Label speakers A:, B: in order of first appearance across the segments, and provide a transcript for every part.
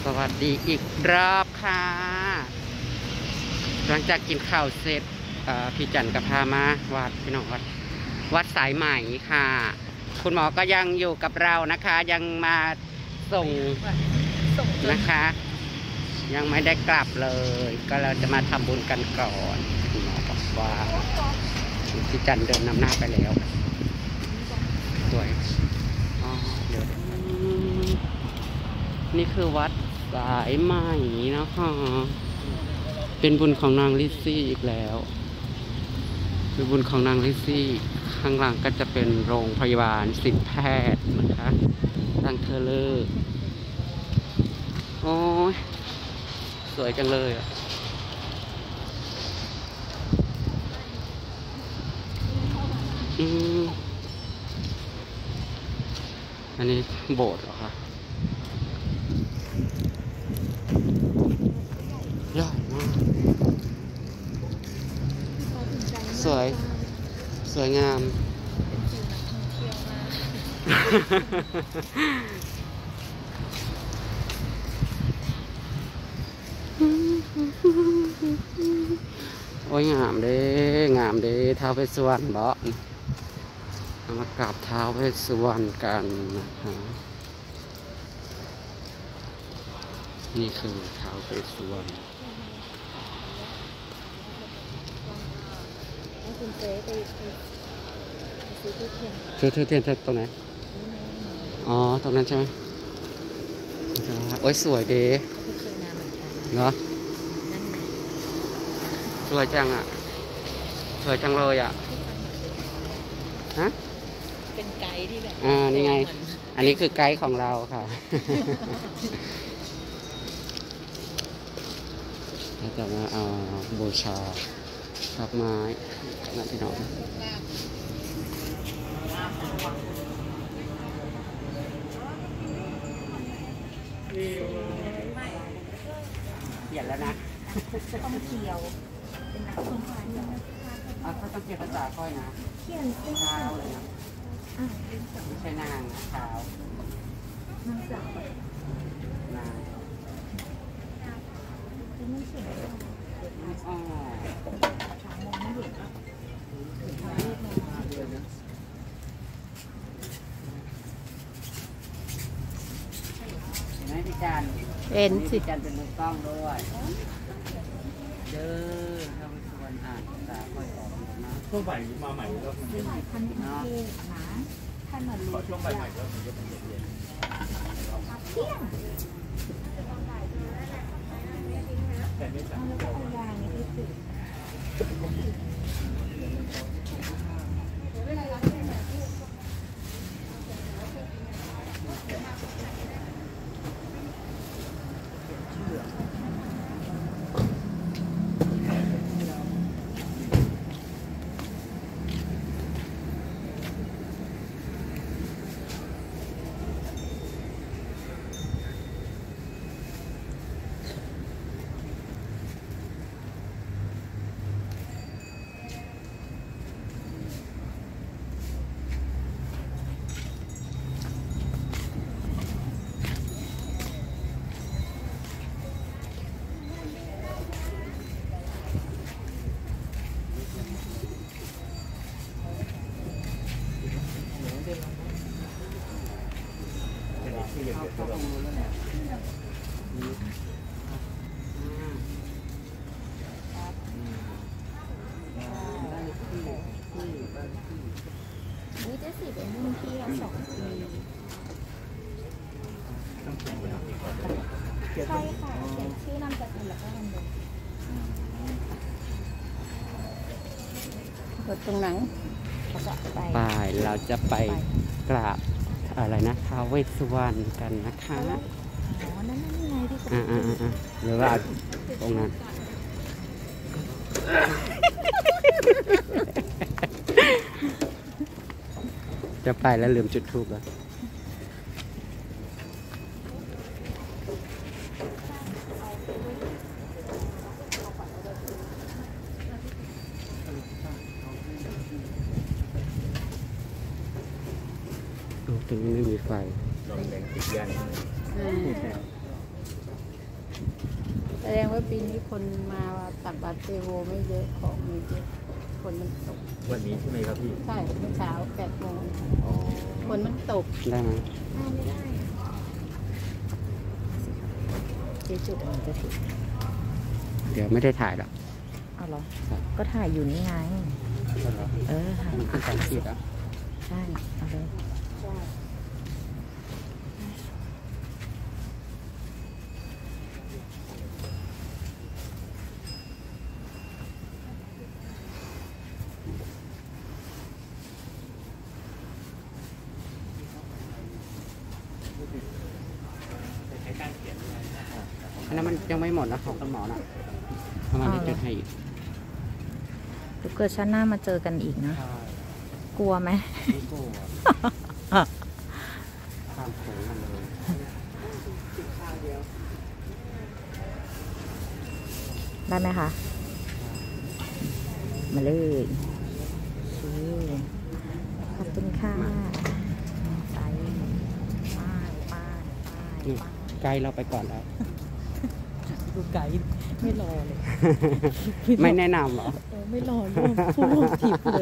A: วัสดีอีกรอบค่ะหลังจากกินข้าวเสร็จพี่จันกับพามาวัดพี่น้องวัดสายใหม่ค่ะคุณหมอก็ยังอยู่กับเรานะคะยังมาส่งนะคะ ยังไม่ได้กลับเลยก็เราจะมาทำบุญกันก่อนคุณหมอบอกว่าพี่จันเดินนำหน้าไปแล้วสวยเดี๋ยวนี่คือวัดสายใหม่นะคะเป็นบุญของนางลิซซี่อีกแล้วเป็นบุญของนางลิซซี่ข้างหลังก็จะเป็นโรงพยาบาลศิลปแพทย์นะคะตั้งเธอเลิกโอ้ยสวยจังเลยอ่ะอันนี้โบสถ์เหรอคะยอดมากสวยงามโอ้ยงามเด้ท้าวเวสสุวรรณบ่มากราบท้าวเวสสุวรรณกันนะคะนี่คือท้าวเวสสุวรรณ
B: คุณเจ๊ไปซื้อทูบเทียน
A: ตรงไหนอ๋อตรงนั้นใช่ไหมโอ้ยสวยดีเนาะสวยจังอ่ะสวยจังเลยอ่ะฮะ
B: เป็นไกด์ที่แบบ
A: นี่ไงอันนี้คือไกด์ของเราค่ะแล้วจะมาเอาบูชาดอกไม้นะพี่น้องเปลี่ยนแล้วนะ
B: ต้องเที่ยวเป็นนักท่องเที่ยว
A: เขาต้องเขียนภาษาค่อยนะ
B: เขียน
A: เท้าเลยนะไม่ใช่นางเท้าน
B: างสาวน
A: าง
B: ไม่เขียน
A: อ๋อ
B: ถามมองไม่เห็น
A: ไหมพี่จัน
B: เป็นสิ
A: จันเป็นมือกล้องด้วยเด้อทำส่วนอ่านภาษาค่อยออกนะ
C: ช่วงบ่ายมาใหม่แล้วมันจะ
B: ท่านเป็นเทศนะท่านมารู้
C: ช่วงบ่ายใหม่แล้วมันจะเป็นเย็น
B: เที่ยง
C: แต่ไม่สั่ง
B: แล้วก็เอายางนี้ไปติดนี่จะสิเป็นรุ่นที่2 ปีใช่ค่ะเขียนชื่อนามสกุลแล้วก็วันเดือนกดตรงไหน
A: ไปเราจะไปกราบอะไรนะท้าวเวสสุวรรณกันนะคะ
B: อ๋อนั่นไงที่
A: หรือว่าตรงนั้นจะไปแล้วลืมจุดธูปแล้วตรงนี้ไม่มีไฟ
C: ลองแดงติดยัน
B: แสดงว่าปีนี้คนมาตักบาตรเทโวไม่เยอะของมีเยอะคนมันตก
C: วันนี้ใช่ไหมครับพี่
B: ใช่เมื่อเช้า8 โมงคนมันตก
A: ได้ไหม
B: ไม่ได้ชี้จุดมันจะถึง
A: เดี๋ยวไม่ได้ถ่ายหรอก
B: เอาเหรอ ก็ถ่ายอยู่นี่ไง เออถ่าย
A: มันขึ้นสองขีดแล้ว
B: ใช่เอาเลย
A: อันนั้นมันยังไม่หมดนะของคุณหมอนะทำไมจะจุดให้อีก
B: เดี๋ยวเกิดชาติหน้ามาเจอกันอีกนะ กลัวไหม
A: ไม่กลัวข้ามโขงมันเลย
B: ได้ไหมคะ มาเลยขอบคุณค่ะไป
A: นี่ไกลเราไปก่อนแล้ว
B: ดูไกด์ไม่รอเลย
A: ไม่แนะนำเหรอ
B: ไม่รอร่วมผู้ร่วมทีมเลย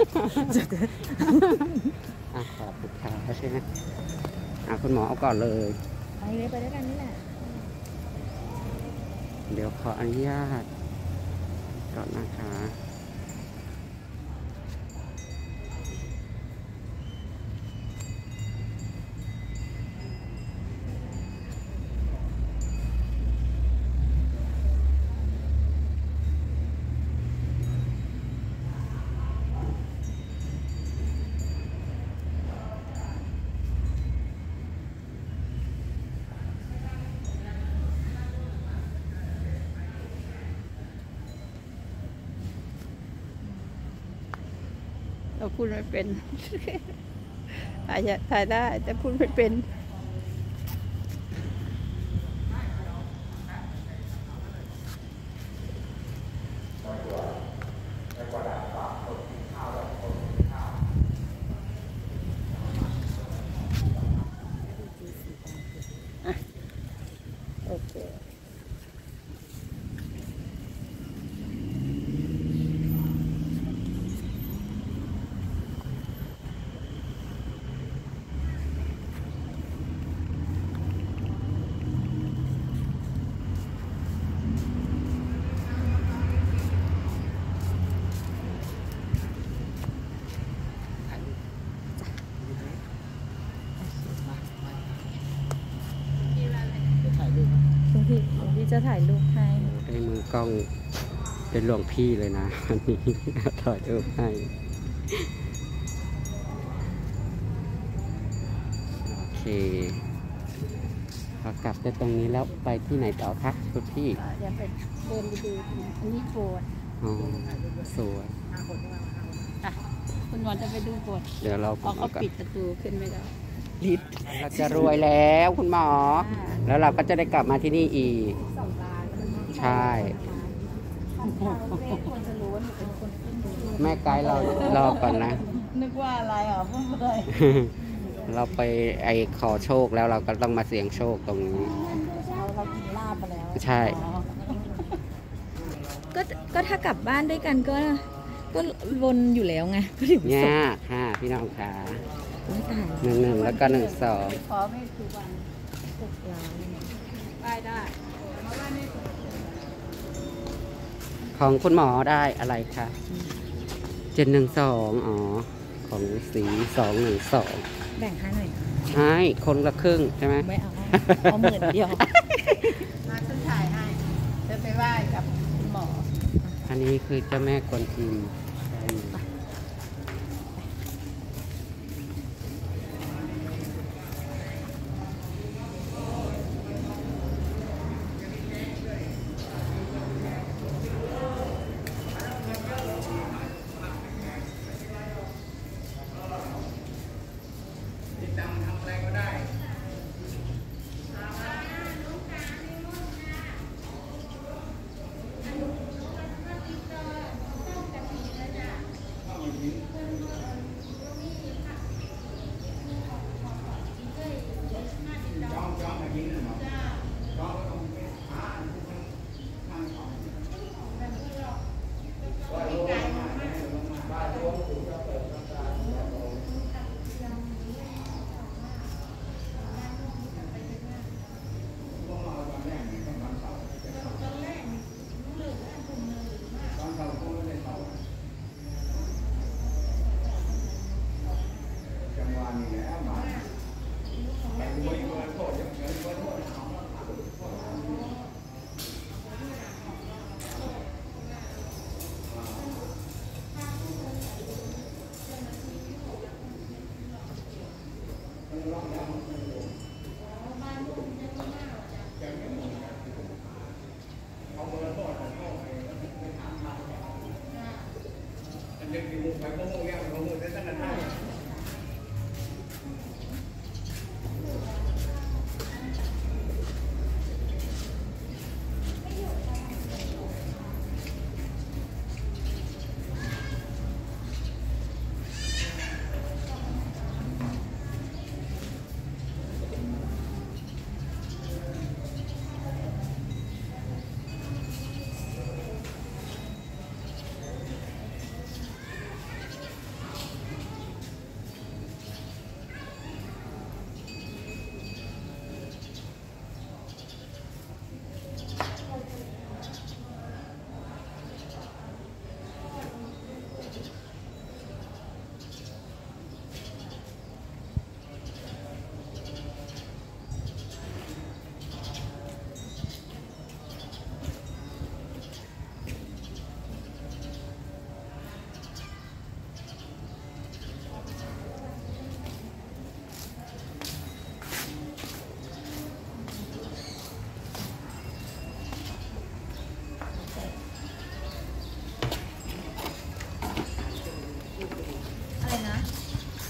A: ขอบคุณค่ะใช่ไหมคุณหมอเอาก่อนเลย
B: ไปเลยไปด้วยกันนี่แหละ
A: เดี๋ยวขออนุญาตก่อนนะคะ
B: เราพูดไม่เป็น อาจจะถ่ายได้ แต่พูดไม่เป็น โอเค พี่จะถ่ายรูปให้
A: ได้มือกล้องเป็นหลวงพี่เลยนะอันนี้ถอดรูปให้โอเคพอกลับไปตรงนี้แล้วไปที่ไหนต่อคะคุณพี่
B: เดี๋ยวไปเดินไปดูอันนี้โบสถ์
A: อ๋อสวย
B: คุณหมอจะไปดูโบสถ์
A: เดี๋ยวเรา
B: เพราะเขาปิดประตูขึ้นไม่ได้
A: เราจะรวยแล้วคุณหมอ แล้วเราก็จะได้กลับมาที่นี่อีก ใช่ แม่ไกด์เรารอก่อนนะ
B: นึกว่าอะไรอ่ะพูดเลย
A: เราไปขอโชคแล้วเราก็ต้องมาเสี่ยงโชคตรงนี้
B: เรากินลาบไปแล้ว
A: ใช่
B: ก็ถ้ากลับบ้านด้วยกันก็วนอยู่แล้วไงก็ถึง
A: ยากค่ะพี่น้องค่ะ
B: ไม่ตาย
A: 1 แล้วก็ 1 2
B: ขอไม่ทุกวัน6 ล้านได้
A: ของคุณหมอได้อะไรคะ712อ๋อของสี212
B: แบ่งให้หน่อยนะ
A: ใช่คนละครึ่งใช่ไหม
B: ไม่เอา10,000มาฉันถ่ายให้จะไปไหว้กับคุณหมอ
A: อันนี้คือเจ้าแม่กวนอิม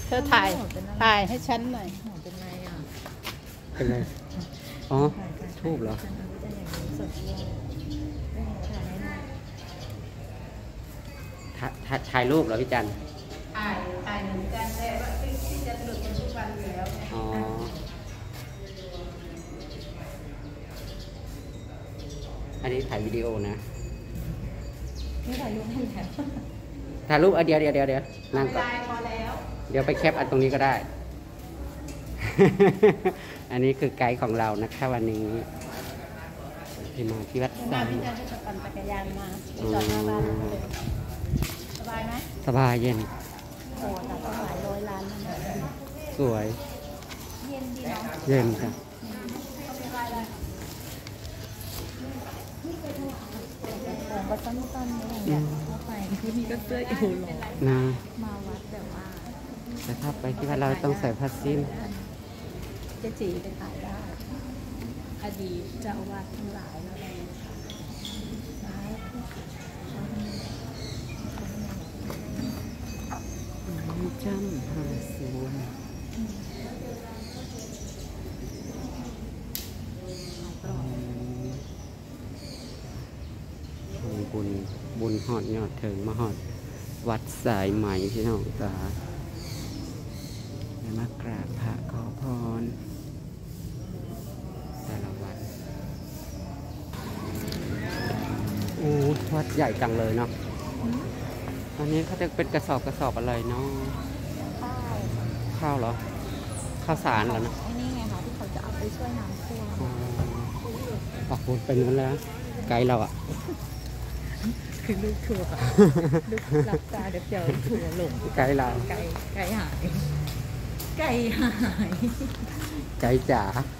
B: เธอถ่ายให้ฉันหน่อย
D: เป็นไรอ่ะ
A: เป็นไรอ๋อทูบเหรอถ่ายรูปเหรอพี่จันทร์
B: ถ่ายเหมือนกันแต่ว่าที่จะหลุดกันทุกวันอยู่แล้ว
A: อ๋ออันนี้ถ่ายวิดีโอนะ
D: ไม่ถ่ายรูปให้แล้ว
A: ถ่ายรูปเดี๋ยวนั่งก่อน
B: พอแล้ว
A: เดี๋ยวไปแคปอันตรงนี้ก็ได้ อันนี้คือไกด์ของเรานะคะวันนี้ที่มาที่วัด
B: มา
A: สาย
B: พี่จันจะปั่นจักรยานมาไปจอดหน้าบ้านเลยสบายไหม
A: สบายเย็น
B: โอ้แต่ก็หลายร้อยล้านนะ
A: สวย
B: เย็นดีเนาะ
A: เย็นค่ะ
B: ของก็สั้นๆนี่
A: อื
B: เนี่ย
A: ม
D: เข้าไปที่นี่ก็เสื้ออยู่หรอ
A: นะ
B: มาวัดแต่ว่า
A: แต่ถ้าไปที่วัดเราต้องใส่ผ้าสิ้น
B: เจ๊จีไปขายได้อดีตเจ้าอาวาสทั้งหลายแล้ว
A: จำหาสวนบุญหอดยอดถึงมาหอดวัดสายไหมพี่น้องจ๋าได้มากราบพระขอพรแต่ละวันโอ้วัดใหญ่จังเลยเนาะอันนี้เขาจะเป็นกระสอบอะไรเนาะ ข้าวเหรอ ข้าวสารเหรอนะ
D: ไอ้นี่ไงคะที่เขาจะเอาไปช่วยน้ำท่วม
A: อ๋อออกไปนู้นแล้ว ไกด์เราอ่ะ
D: คือลูกทัวร์ลูกรับตาเดี๋ยวเจอทัวร์หลง
A: ไกด์เรา
D: ไก่หายไก่หาย
A: ไกด์จ๋า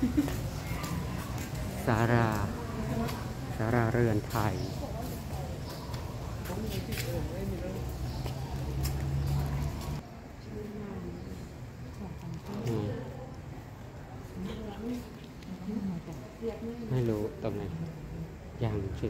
A: สาราเรือนไทยอืมไม่รู้ตรงไหนยังสิ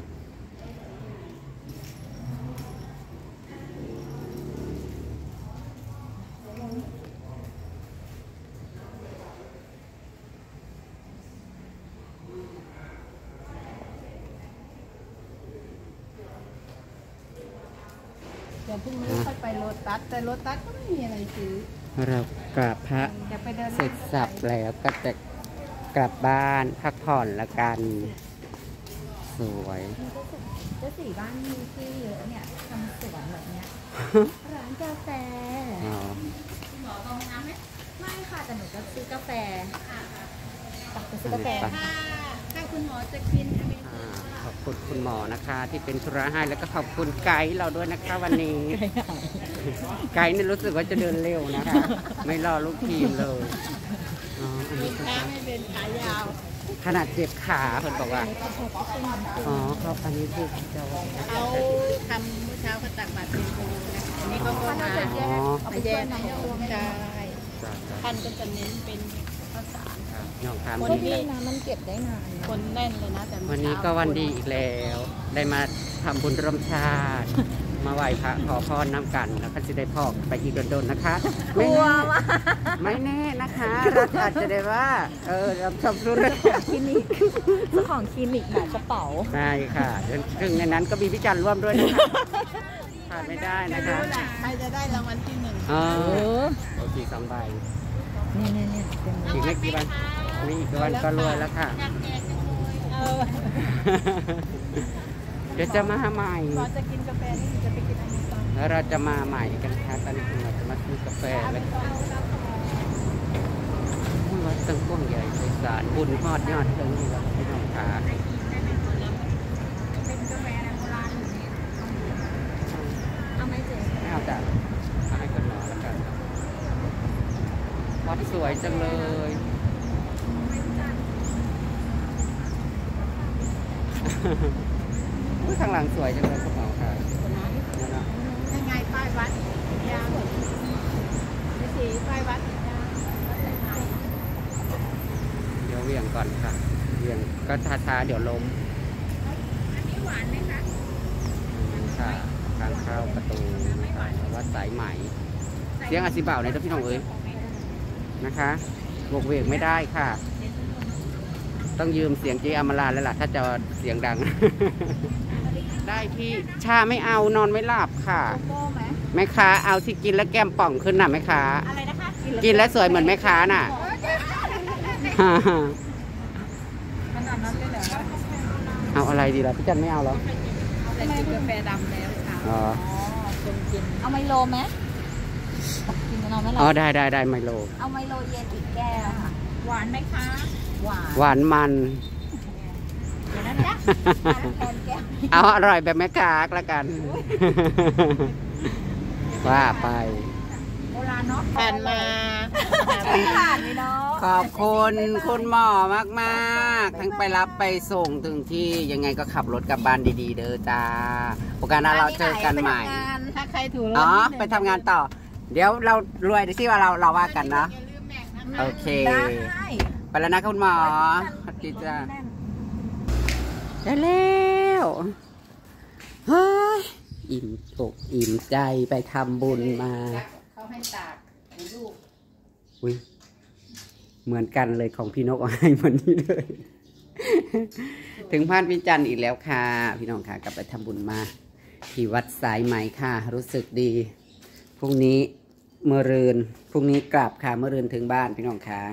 B: เดี๋ยวพรุ่งนี้ค่อยไปโรตัสแต่โรตัสก็ไม่มีอะไรซื้อ
A: เรากราบพระ
B: จะไปเดิน
A: เสร็จสับแล้วก็จะกลับบ้านพักผ่อนละกัน สวย
D: เจ้าสีบ้านมีที่เยอะเนี่ยทำสวนแบบเนี้ยร้านกาแฟ
A: อ๋อ
D: หมอเข้าห้องน้ำไหมไม่ค่ะแต่หนูก็ซื้อกาแฟไปซื้อกาแฟ
A: ไป
B: ถ้าคุณหมอจะกิน
A: ขอบคุณคุณหมอนะคะ ที่เป็นธุระให้แล้วก็ขอบคุณไกด์เราด้วยนะคะวันนี้ ไกด์เนี่ยรู้สึกว่าจะเดินเร็วนะคะ ไม่รอลูกทีมเลยอ๋ออันนี้คือ
B: ขาไม่เป็นขายาว
A: ขนาดเจ็บขาเพิ่นบอกว่าอ๋อครับอันนี้คือจะว่า
B: เขาทำเมื่อเช้าเขาตักบาตรเป็นโคนะคะอันนี้เขาก็มา
A: อ๋อ
B: ไปแยกของใช่
A: จ้ะ
B: ท่านก็จะเน้นเป็นข้าวสาร
A: น้องทาม
B: คน
A: ดี
B: ที่
D: น้ำมันเก็บได้นาน
B: คนแน่นเลยนะแต่
A: วันนี้ก็วันดีอีกแล้ว ได้มาทำบุญร่วมชาติ มาไหว้พระขอพรน้ำกัน แล้วก็จะได้พอกไปอีกโดนๆนะคะ ไม่แน่ไม่แน่นะคะเราอาจจะได้ว่า เราทำธุรกิจ
D: คลินิกเจ้าของคลินิกหมอกระเป๋า
A: ใช่ค่ะซึ่งในนั้นก็มีพิจารณ์ร่วมด้วยนะคะขาดไม่ได้นะคะ
B: ใครจะได้รางวัลที่หนึ่ง
A: อ๋อ
D: เออ
A: โอเคสองใบ
D: เนี่ยเป็น
A: อีกไม่กี่วันนี่อีกวันก็รวยแล้วค่ะ เดี๋ยวจะมาใหม่
B: ก่อนจะกินกาแฟนี่จะไปกินอันนี้ก่อน
A: แล้วเราจะมาใหม่กันค่ะตอนนี้เราจะมาซื้อกาแฟแล้ววัดตังกว้างใหญ่ไพศาลบุญฮอดยอดเทิงนี่เราไม่ต้องขา
B: เป็นกาแฟโบราณ
D: เอาไหมเจ๊
A: ไม่เอาจ้ะเอาให้คนหมอแล้วกันวัดสวยจังเลยอุ๊ยข้างหลังสวยจังเลยคุณหมอค่ะนั่นน่ะ
B: ยังไงป้ายวัดยาวไม่สีป้ายวัดยาว
A: เดี๋ยวเหวี่ยงก่อนค่ะเหวี่ยงก็ช้าๆเดี๋ยวล้ม
B: อันนี้หวานไหมคะ
A: ค่ะทางเข้าประตูนะคะวัดสายไหม
B: ใส่
A: เสียงอาซิบ่าวในท่านพี่น้องเอ้ยนะคะโบกเวกไม่ได้ค่ะ ต้องยืมเสียงเจอมราแล้วล่ะถ้าจะเสียงดัง ได้ที่ชาไม่เอานอนไม่หลับค่ะ
D: โกโก้ไหม
A: แม่ค้าเอาที่กินแล้วแก้มป่องขึ้นน่ะแม่ค้า
D: อะไรนะคะ
A: กินแล้วสวยเหมือนแม่ค้าน่ะ
B: ขนาดนั้นเลยเหรอ
A: เอาอะไรดีล่ะพี่จันไม่เอาหรอ
B: แต่กินกาแฟดำแล้วค่ะ
A: อ๋อ
B: คนกิน
D: เอาไมโลไหมกินกันเอาไหม
A: อ๋อ
D: ล่ะ
A: ได้ไมโล
D: เอาไมโลเย็นอีกแก้วค่ะ
B: หวานไหมคะ
D: หวาน
A: หวานมัน
D: เดี๋ยวนั้นนะแทนแก้ว
A: เอาอร่อยแบบแม่ค้าละกัน ว่าไป
D: โบราณเนาะ
B: ผ่านมา
D: ผ่านเลยเนาะ
A: ขอบคุณคุณหมอมากๆ ทั้งไปรับไปส่งถึงที่ยังไงก็ขับรถกลับบ้านดีๆ เด้อจ้าโอกาสหน้าเราเจอกันใหม่
B: ถ้าใครถูก
A: อ๋อ ไปทำงานต่อ เดี๋ยวเรารวยดูสิว่าเราว่ากันเนาะโอเค
D: ได้
A: ไปแล้วนะคุณหมอสวัสดีจ้าได้แล้วเฮ้ยอิ่มอกอิ่มใจไปทำบุญมา
B: เขาให้ตากลูก
A: อุ้ยเหมือนกันเลยของพี่นกเอาให้เหมือนนี้เลย ถึงพานพิจันทร์อีกแล้วค่ะ พี่น้องค่ะกลับไปทำบุญมาที่วัดสายไหมค่ะ รู้สึกดีพรุ่งนี้เมื่อรืนพรุ่งนี้กลับค่ะเมื่อรืนถึงบ้านพี่น้องค่ะ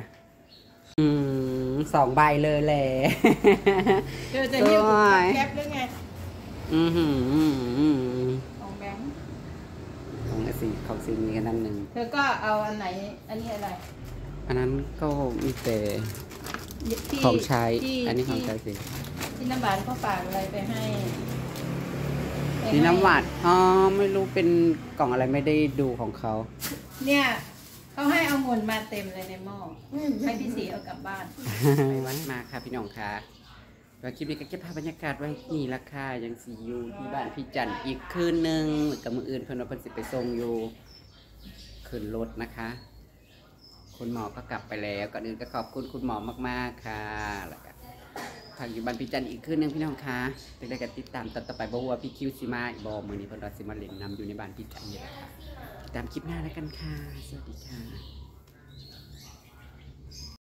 A: 2 ใบเลยแหละ
B: เจอจะหิ้วแคปหรือไง
A: อือหือ
B: ของแบงค์
A: ของสีนี้กันนั่นหนึ่ง
B: เธอก็เอาอันไหนอันนี้อะไร
A: อันนั้นก็มีแต่
B: ที่
A: ของใช้
B: ที่
A: อันนี้ของใช้สิ
B: ที่น้ำหวานเขาฝากอะไรไปให้ไปให้
A: นี่น้ำหวานอ๋อไม่รู้เป็นกล่องอะไรไม่ได้ดูของเขา
B: เนี่ยเขาให้เอาเงินมาเต็มเลยในหม้อให้พี่สีเอากลับบ้าน
A: ไปวัดมาค่ะพี่น้องค่ะแล้วคลิปนี้ก็เก็บภาพบรรยากาศไว้นี่ละค่ะยังสีอยู่ที่บ้านพี่จันทร์อีกคืนนึงกับมืออื่นเพิ่นว่าเพิ่นสิไปส่งอยู่ขึ้นรถนะคะ คุณหมอก็กลับไปแล้วก่อนอื่นก็ขอบคุณคุณหมอมากๆค่ะแล้วก็ทางอยู่บ้านพี่จันทร์อีกคืนนึงพี่น้องค่ะเป็นได้กันติดตามต่อไปบ่ว่าพี่คิวสิมาอีกบ่มื้อนี้เพิ่นว่าสิมาเล่นนำอยู่ในบ้านพี่จันทร์นี่แหละค่ะติดตามคลิปหน้าแล้วกันค่ะสวัสดีค่ะ